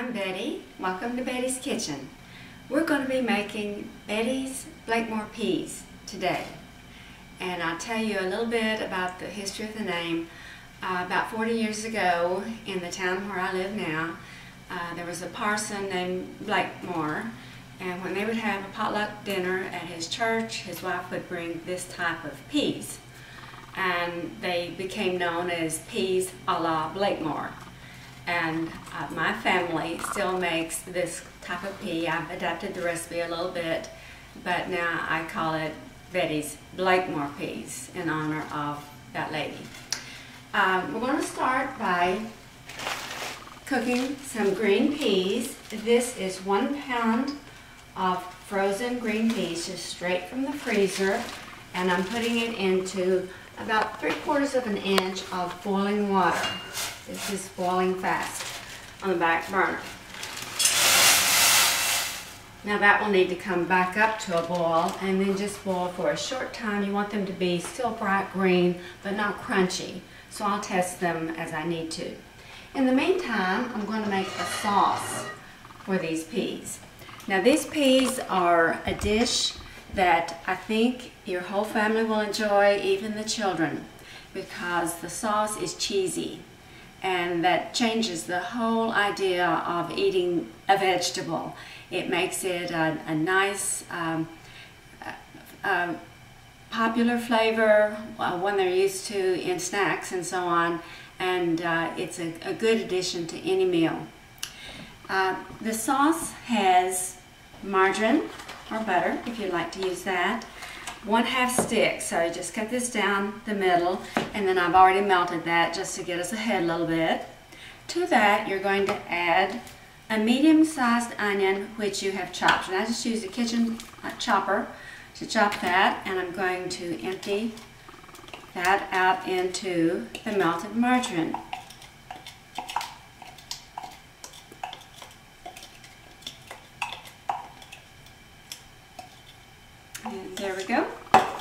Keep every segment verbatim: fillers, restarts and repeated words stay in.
I'm Betty. Welcome to Betty's Kitchen. We're going to be making Betty's Blakemore Peas today. And I'll tell you a little bit about the history of the name. Uh, about forty years ago, in the town where I live now, uh, there was a parson named Blakemore, and when they would have a potluck dinner at his church, his wife would bring this type of peas. And they became known as peas a la Blakemore. And uh, my family still makes this type of pea. I've adapted the recipe a little bit, but now I call it Betty's Blakemore Peas in honor of that lady. Um, we're going to start by cooking some green peas. This is one pound of frozen green peas, just straight from the freezer, and I'm putting it into about three quarters of an inch of boiling water. This is boiling fast on the back burner. Now that will need to come back up to a boil and then just boil for a short time. You want them to be still bright green but not crunchy, so I'll test them as I need to. In the meantime, I'm going to make a sauce for these peas. Now these peas are a dish that I think your whole family will enjoy, even the children, because the sauce is cheesy, and that changes the whole idea of eating a vegetable. It makes it a, a nice, um, uh, popular flavor, uh, one they're used to in snacks and so on, and uh, it's a, a good addition to any meal. Uh, the sauce has margarine or butter, if you'd like to use that, one half stick, so you just cut this down the middle, and then I've already melted that just to get us ahead a little bit. To that, you're going to add a medium-sized onion which you have chopped, and I just used a kitchen uh, chopper to chop that, and I'm going to empty that out into the melted margarine. And there we go.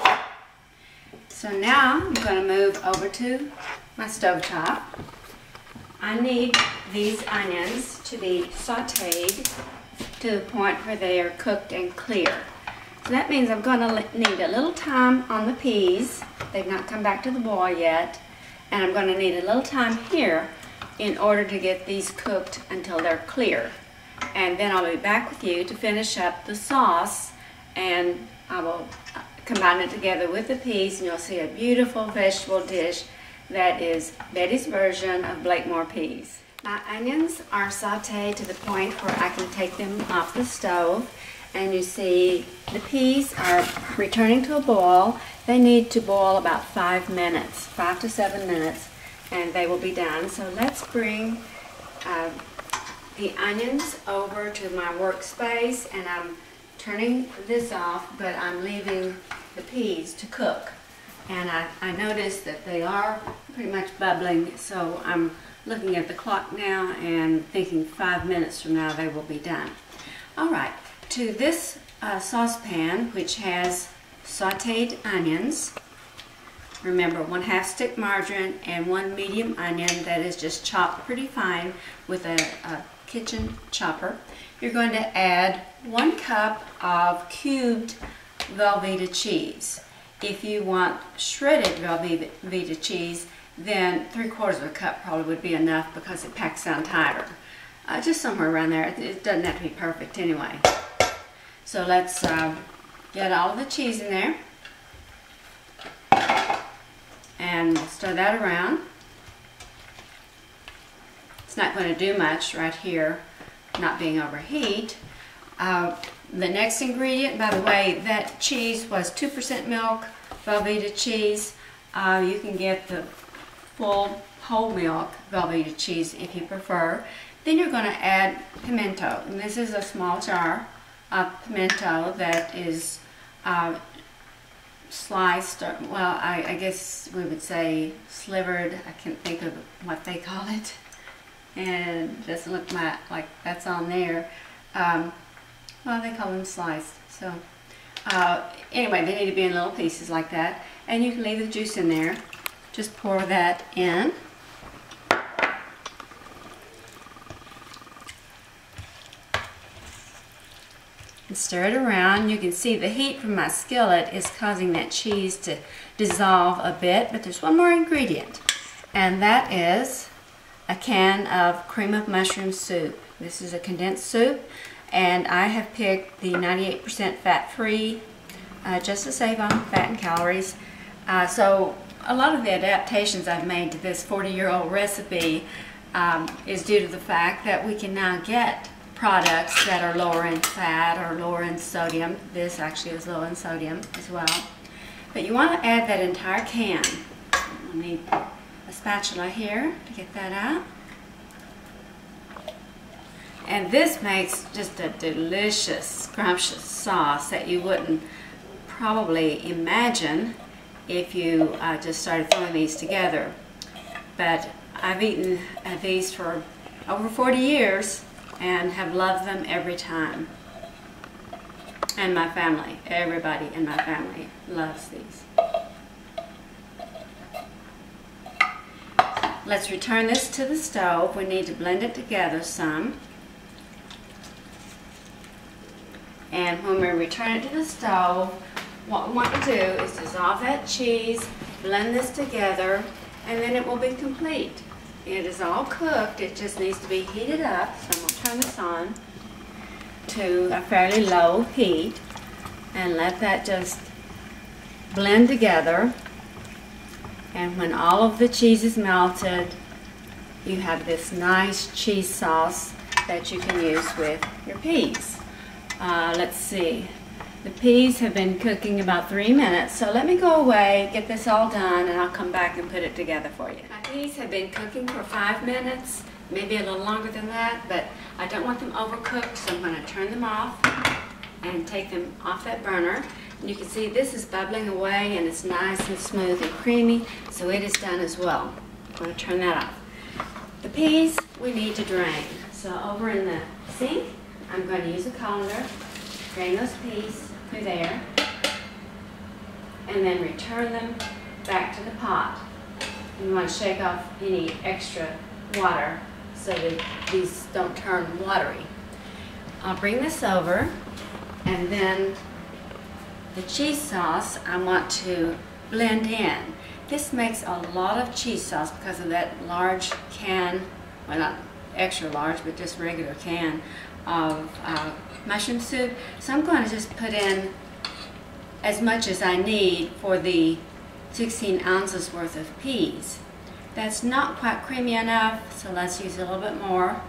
So now I'm going to move over to my stovetop. I need these onions to be sauteed to the point where they are cooked and clear. So that means I'm going to need a little time on the peas. They've not come back to the boil yet. And I'm going to need a little time here in order to get these cooked until they're clear. And then I'll be back with you to finish up the sauce, and I will combine it together with the peas, and you'll see a beautiful vegetable dish that is Betty's version of Blakemore peas. My onions are sauteed to the point where I can take them off the stove, and you see the peas are returning to a boil. They need to boil about five minutes, five to seven minutes, and they will be done. So let's bring uh, the onions over to my workspace, and I'm turning this off, but I'm leaving the peas to cook. And I, I noticed that they are pretty much bubbling, so I'm looking at the clock now and thinking five minutes from now they will be done. All right, to this uh, saucepan, which has sauteed onions, remember one half stick margarine and one medium onion that is just chopped pretty fine with a, a kitchen chopper. You're going to add one cup of cubed Velveeta cheese. If you want shredded Velveeta cheese, then three quarters of a cup probably would be enough because it packs down tighter. Uh, just somewhere around there. It doesn't have to be perfect anyway. So let's uh, get all of the cheese in there and stir that around. It's not going to do much right here, not being overheat. Uh, the next ingredient, by the way, that cheese was two percent milk, Velveeta cheese. Uh, you can get the full whole milk Velveeta cheese if you prefer. Then you're going to add pimento, and this is a small jar of pimento that is uh, sliced, or, well, I, I guess we would say slivered. I can't think of what they call it, and it doesn't look my, like that's on there. Um, well, they call them sliced. So uh, anyway, they need to be in little pieces like that, and you can leave the juice in there. Just pour that in. Stir it around. You can see the heat from my skillet is causing that cheese to dissolve a bit, but there's one more ingredient, and that is a can of cream of mushroom soup. This is a condensed soup, and I have picked the ninety-eight percent fat-free, uh, just to save on fat and calories. Uh, so a lot of the adaptations I've made to this forty-year-old recipe um, is due to the fact that we can now get products that are lower in fat or lower in sodium. This actually is low in sodium as well. But you want to add that entire can. We'll need a spatula here to get that out. And this makes just a delicious, scrumptious sauce that you wouldn't probably imagine if you uh, just started throwing these together. But I've eaten uh, these for over forty years and have loved them every time. And my family, everybody in my family loves these. Let's return this to the stove. We need to blend it together some. And when we return it to the stove, what we want to do is dissolve that cheese, blend this together, and then it will be complete. It is all cooked, it just needs to be heated up, so I'm going to turn this on to a fairly low heat and let that just blend together. And when all of the cheese is melted, you have this nice cheese sauce that you can use with your peas. Uh, let's see, the peas have been cooking about three minutes, so let me go away, get this all done, and I'll come back and put it together for you. My peas have been cooking for five minutes, maybe a little longer than that, but I don't want them overcooked, so I'm going to turn them off and take them off that burner. And you can see this is bubbling away and it's nice and smooth and creamy, so it is done as well. I'm going to turn that off. The peas we need to drain, so over in the sink, I'm going to use a colander, drain those peas through there, and then return them back to the pot. You want to shake off any extra water so that these don't turn watery. I'll bring this over, and then the cheese sauce I want to blend in. This makes a lot of cheese sauce because of that large can, well not extra large, but just regular can of uh, mushroom soup. So I'm going to just put in as much as I need for the sixteen ounces worth of peas. That's not quite creamy enough, so let's use a little bit more.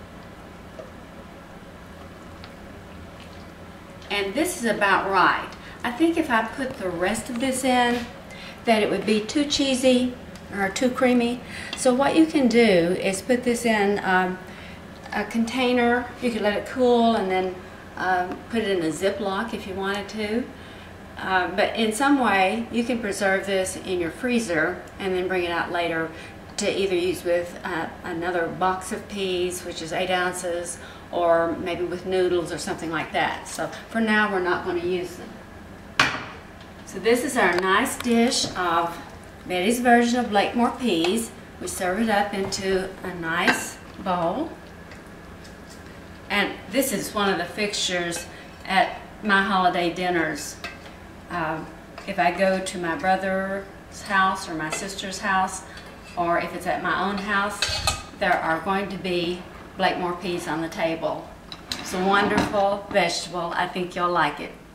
And this is about right. I think if I put the rest of this in, that it would be too cheesy or too creamy. So what you can do is put this in um, a container. You can let it cool and then um, put it in a Ziploc if you wanted to. Uh, but in some way, you can preserve this in your freezer and then bring it out later to either use with uh, another box of peas, which is eight ounces, or maybe with noodles or something like that. So for now, we're not going to use them. So this is our nice dish of Betty's version of Blakemore peas. We serve it up into a nice bowl. And this is one of the fixtures at my holiday dinners. Uh, if I go to my brother's house or my sister's house, or if it's at my own house, there are going to be Blakemore peas on the table. It's a wonderful vegetable. I think you'll like it.